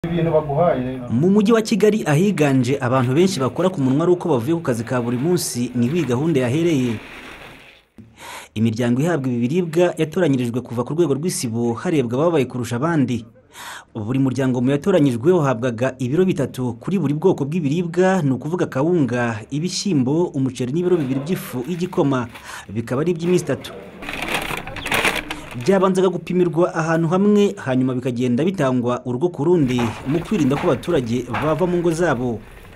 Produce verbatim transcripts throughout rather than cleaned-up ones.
Mu mujyi wa Kigali ahiganje abantu benshi bakora ku munwa ari uko bavuye ku kazi ka buri munsi ni wi gahunda yahereye. Imiryango ihabwa ibi biribwa yatoranyirijwe kuva ku rwego rw'isibo harebwa ababaye kurusha abandi. Buri muryango mu yatoranyijwe uhabwaga ibiro bitatu kuri buri bwoko bw'ibiribwa, ni ukuvuga kawunga, ibishyimbo, umuceri n'ibiro bibiri by'ifu y'igikoma, bikaba ari iby'iminsi itatu. Byabanzaga gupimirwa ahantu hamwe hanyuma bikagenda bitangwa urugo ku rundi mu kwirinda ko abaturage bava mu ngo zabo.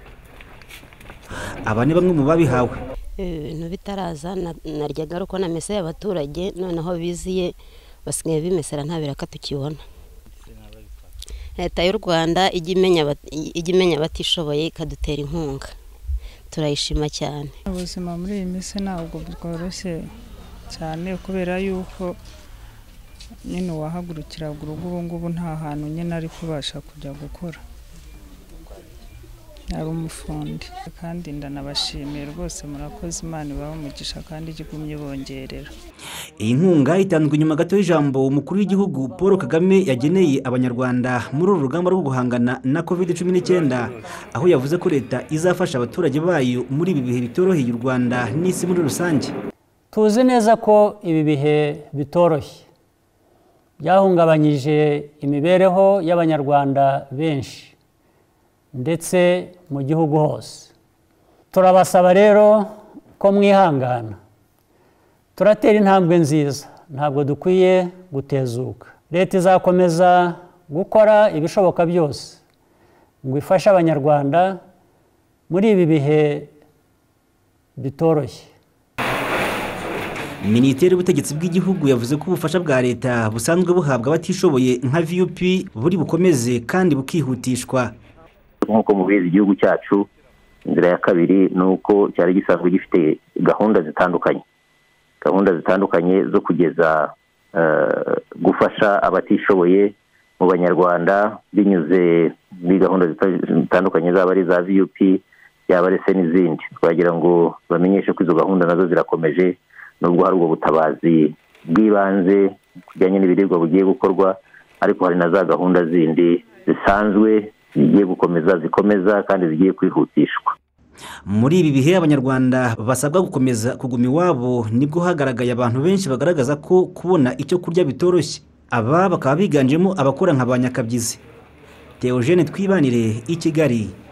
Aba ni bamwe mu babihawe. Ibintu bitaraza naryaga uko nameseye abaturage, noneho biziye basigaye bimesera nta biraka tukibona. Leta y'u Rwanda ijya imenya abatishoboye ikadutera inkunga, turayishima cyane. Ubuzima muri iyi minsi ntabwo bworoshye cyane kubera yuko nyine wahagurukira urugo ubu ngubu nta hantu nyine ari kubasha kujya gukora. Ari umufundi kandi ndanabashimiye rwose, murakoze, Imana ibahe umugisha kandi igumye bongerera. Iyi nkunga itanzwe nyuma gato y'ijambo umukuru w'igihugu Paul Kagame yageneye abanyarwanda muri uru rugamba rwo guhangana na covid cumi n'icyenda, aho yavuze ko leta izafasha abaturage bayo muri ibi bihe bitoroheye u Rwanda n'isi muri rusange. Tuzi neza ko ibi bihe bitoroshye byahungabanyije imibereho y'abanyarwanda benshi ndetse mu gihugu hose. Turabasaba rero ko mwihangana, turatera intambwe nziza, ntabwo dukwiye gutezuka. Leta izakomeza gukora ibishoboka byose ngo ifashe abanyarwanda muri ibi bihe bitoroshye. Minisiteri y'Ubutegetsi bw'Igihugu yavuze ko ubufasha bwa leta busanzwe buhabwa abatishoboye nka V U P buri bukomeze kandi bukihutishwa. Nk'uko mubizi igihugu cyacu inzira ya kabiri nuko cyari gisanzwe gifite gahunda zitandukanye gahunda zitandukanye zo kugeza uh, gufasha abatishoboye mu banyarwanda binyuze muri gahunda zitandukanye zaba ari za V U P yaba ari se n'izindi. Twagira ngo bamenyeshe ko izo gahunda nazo zirakomeje, nubwo hari ubwo butabazi bw'ibanze kujyanye n'ibiribwa bugiye gukorwa, ariko hari na za gahunda zindi zisanzwe zigiye gukomeza zikomeza kandi zigiye kwihutishwa. Muri ibi bihe abanyarwanda basabwa gukomeza kuguma iwabo, nibwo hagaragaye abantu benshi bagaragaza ko kubona icyo kurya bitoroshye. Aba bakaba biganjemo abakora nka ba Nyakabyizi. Theogene Twibanire, i Kigali.